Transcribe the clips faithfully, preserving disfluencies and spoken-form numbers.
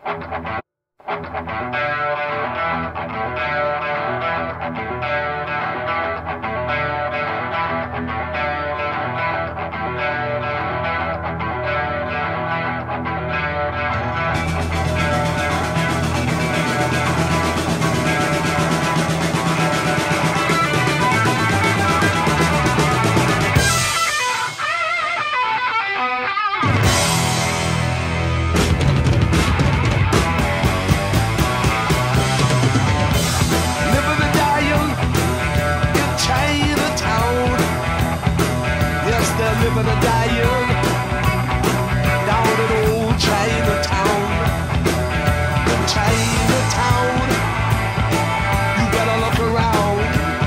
Living and dying down in old Chinatown. In Chinatown, you better look around.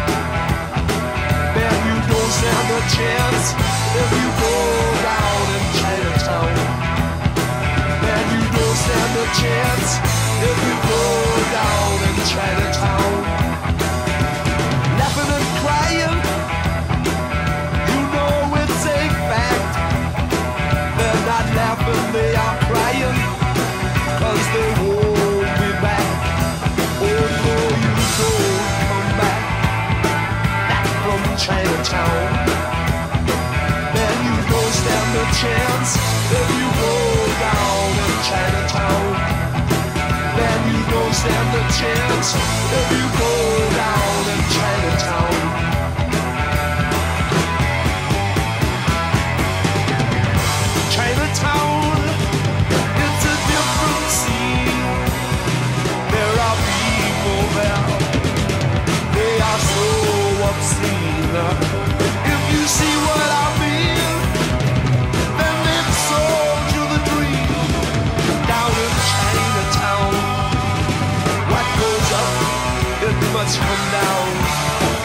Man, you don't stand a chance if you go down in Chinatown. Man, you don't stand a chance if you go down in Chinatown. Laughing and crying, laughing, they are crying, cause they won't be back. Oh no, you don't come back, back from Chinatown. Man, you don't stand a chance if you go down in Chinatown. Man, you don't stand a chance if you go down in Chinatown. Chinatown, it's a different scene. There are people there, they are so obscene. If you see what I mean, then they've sold you the dream. Down in Chinatown, what goes up, it must come down.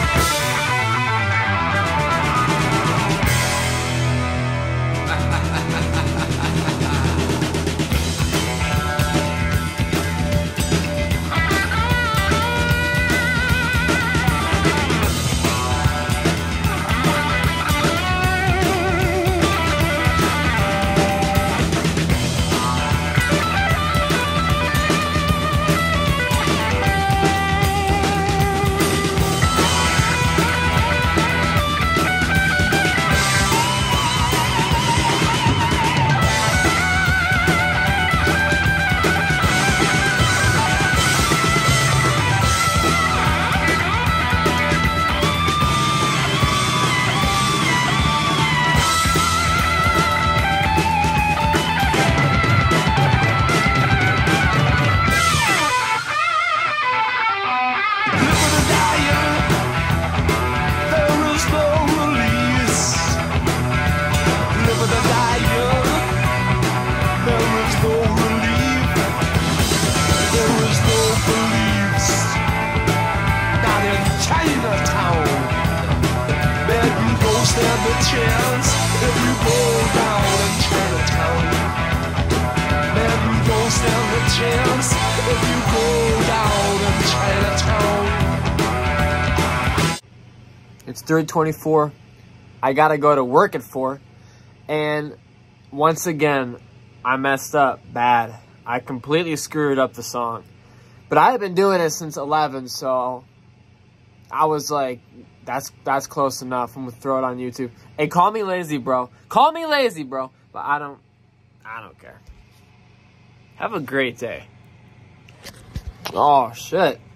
Stand a chance if you go down in Chinatown. Man, you don't stand a chance if you go down in Chinatown. It's three twenty-four. I gotta go to work at four. And once again, I messed up bad. I completely screwed up the song. But I have been doing it since eleven, so I was like, That's that's close enough. I'm gonna throw it on YouTube. Hey, call me lazy, bro. Call me lazy, bro. But I don't I don't care. Have a great day. Oh shit.